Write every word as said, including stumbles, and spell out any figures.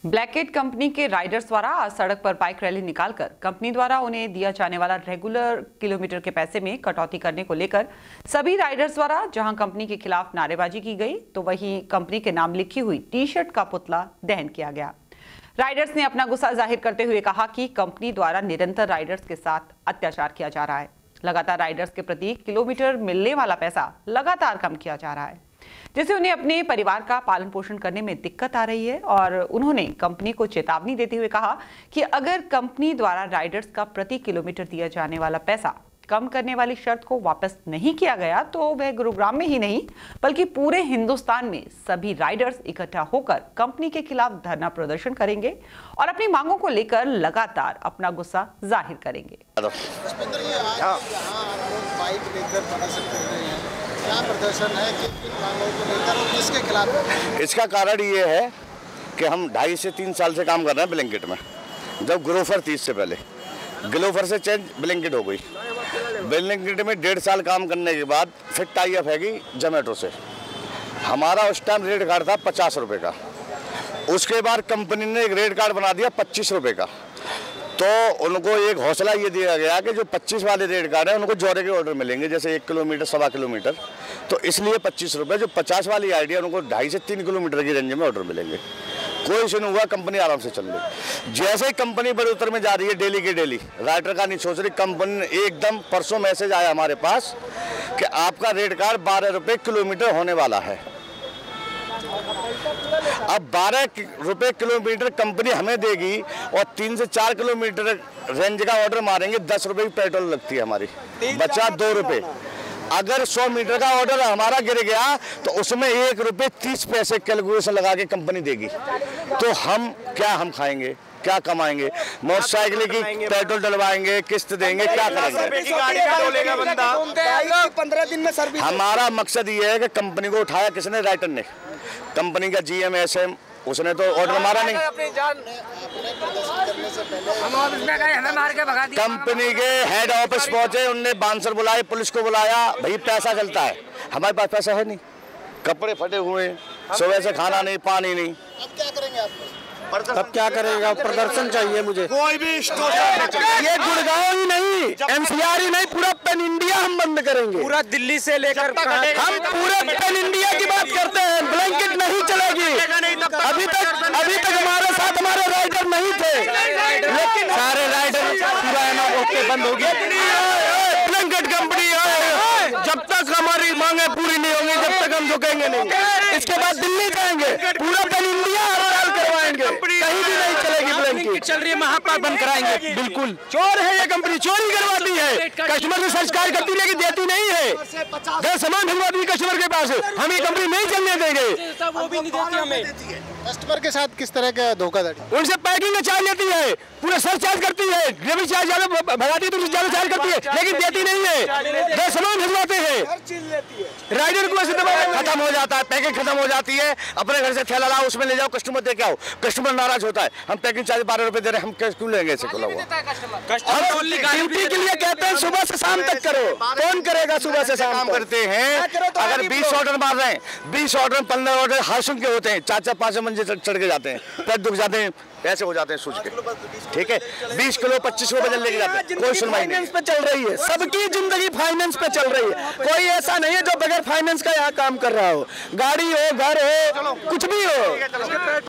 ब्लैकेट company के Riders द्वारा आज सड़क पर बाइक रैली निकालकर कंपनी द्वारा उन्हें दिया जाने वाला रेगुलर किलोमीटर के पैसे में कटौती करने को लेकर सभी राइडर्स द्वारा जहां कंपनी के खिलाफ नारेबाजी की गई तो वहीं कंपनी के नाम लिखी हुई टी शर्ट का पुतला दहन किया गया। राइडर्स ने अपना गुस्सा जाहिर करते हुए कहा कि कंपनी द्वारा निरंतर राइडर्स के साथ अत्याचार किया जा रहा है। लगातार राइडर्स के प्रति किलोमीटर मिलने वाला पैसा लगातार कम किया जा रहा है, जिससे उन्हें अपने परिवार का पालन पोषण करने में दिक्कत आ रही है। और उन्होंने कंपनी को चेतावनी देते हुए कहा कि अगर कंपनी द्वारा राइडर्स का प्रति किलोमीटर दिया जाने वाला पैसा कम करने वाली शर्त को वापस नहीं किया गया तो वह गुरुग्राम में ही नहीं बल्कि पूरे हिंदुस्तान में सभी राइडर्स इकट्ठा होकर कंपनी के खिलाफ धरना प्रदर्शन करेंगे और अपनी मांगों को लेकर लगातार अपना गुस्सा जाहिर करेंगे। क्या प्रदर्शन है, किन किन मांगों को लेकर और किसके खिलाफ? इसका कारण ये है कि हम ढाई से तीन साल से काम कर रहे हैं ब्लैंकेट में। जब ग्रोफर थी इससे पहले, ग्लोफर से चेंज ब्लैंकेट हो गई। ब्लैंकेट में डेढ़ साल काम करने के बाद फिर टाई अप हैगी जोमेटो से। हमारा उस टाइम रेट कार्ड था पचास रुपये का, उसके बाद कंपनी ने एक रेट कार्ड बना दिया पच्चीस रुपये का। तो उनको एक हौसला ये दिया गया कि जो पच्चीस वाले रेट कार्ड है उनको जोड़े के ऑर्डर मिलेंगे, जैसे एक किलोमीटर सवा किलोमीटर, तो इसलिए पच्चीस रुपये। जो पचास वाली आइडिया उनको ढाई से तीन किलोमीटर की रेंज में ऑर्डर मिलेंगे। कोई इशू नहीं हुआ, कंपनी आराम से चल रही। जैसे ही कंपनी बढ़ोतरी में जा रही है डेली के डेली, राइडर का नहीं सोच रही कंपनी। एकदम परसों मैसेज आया हमारे पास कि आपका रेट कार्ड बारह रुपये किलोमीटर होने वाला है। अब बारह रुपए किलोमीटर कंपनी हमें देगी और तीन से चार किलोमीटर रेंज का ऑर्डर मारेंगे, दस रुपए की पेट्रोल लगती है हमारी, बचा दो रुपए। अगर सौ मीटर का ऑर्डर हमारा गिर गया तो उसमें एक रुपए तीस पैसे कैलकुलेशन लगा के कंपनी देगी। तो हम क्या हम खाएंगे, क्या कमाएंगे? मोटरसाइकिल की पेट्रोल डलवाएंगे, किस्त देंगे, क्या करेंगे? पंद्रह दिन में सर्विस। हमारा मकसद ये है कि कंपनी को उठाया किसने? राइटर ने। कंपनी का जीएम एसएम उसने तो ऑर्डर मारा नहीं। कंपनी के हेड ऑफिस पहुंचे, उनने बांसर बुलाए, पुलिस को बुलाया, भाई पैसा चलता है, हमारे पास पैसा है नहीं, कपड़े फटे हुए, सुबह से खाना नहीं, पानी नहीं। अब क्या करेंगे आप? अब क्या करेगा? प्रदर्शन चाहिए मुझे। कोई भी ये गुड़गांव ही नहीं, एनसीआर ही नहीं, पूरा पेन इंडिया हम बंद करेंगे। पूरा दिल्ली से लेकर हम पूरे पेन इंडिया की बात करते हैं। ब्लैंकेट नहीं चलेगी। अभी तक अभी तक हमारे साथ हमारे राइडर नहीं थे, लेकिन सारे राइडर पूरा ओके बंद हो गया। ब्लैंकेट कंपनी जब तक हमारी मांगे पूरी नहीं होंगी, जब तक हम झुकेंगे नहीं। इसके बाद दिल्ली जाएंगे, पूरा पेन इंडिया हड़ताल करवाएंगे, कहीं भी नहीं चलेगी ब्लैंकेट। चल रही है, महापाल बंद कराएंगे। बिल्कुल चोर है ये कंपनी, चोरी करवाती है, कस्टमर से संस्कार करती लेकिन देती नहीं है। दस सामान ढंगवाती है कस्टमर के पास, हम ये कंपनी नहीं चलने देंगे। वो भी नहीं देती हमें। कस्टमर के साथ किस तरह का धोखाधड़ी? उनसे पैकिंग चार्ज लेती है, पूरा सर चार्ज करती है, डिलीवरी चार्ज ज्यादा भगाती है तो ज्यादा चार्ज करती है, लेकिन देती नहीं है। दस सामान ढंगवाते हैं, राइडर को ऐसे दबाव खत्म हो जाता है, पैकिंग खत्म हो जाती है, अपने घर से थैला लाओ, उसमें ले जाओ, कस्टमर दे के आओ। कस्टमर नाराज होता है, हम पैकिंग चार्ज बारह रुपए दे रहे हैं, हम क्यों लेंगे ऐसे खुला हुआ? हम ड्यूटी के लिए कहते हैं सुबह से शाम तक करो, कौन करेगा? सुबह से शाम काम करते हैं। अगर बीस ऑर्डर मार रहे हैं, बीस ऑर्डर पंद्रह ऑर्डर हाशुम के होते हैं, चार चार पांच मंजिल चढ़ के जाते हैं, पैर दुख जाते हैं, ऐसे हो जाते हैं सूझ के। ठीक है, बीस किलो पच्चीस किलो वजन लेके जाते हैं, कोई सुनवाई नहीं। फाइनेंस पे चल रही है, सबकी जिंदगी फाइनेंस पे चल रही है। कोई ऐसा नहीं है जो बगैर फाइनेंस का यहाँ काम कर रहा हो। गाड़ी हो, घर हो, कुछ भी हो।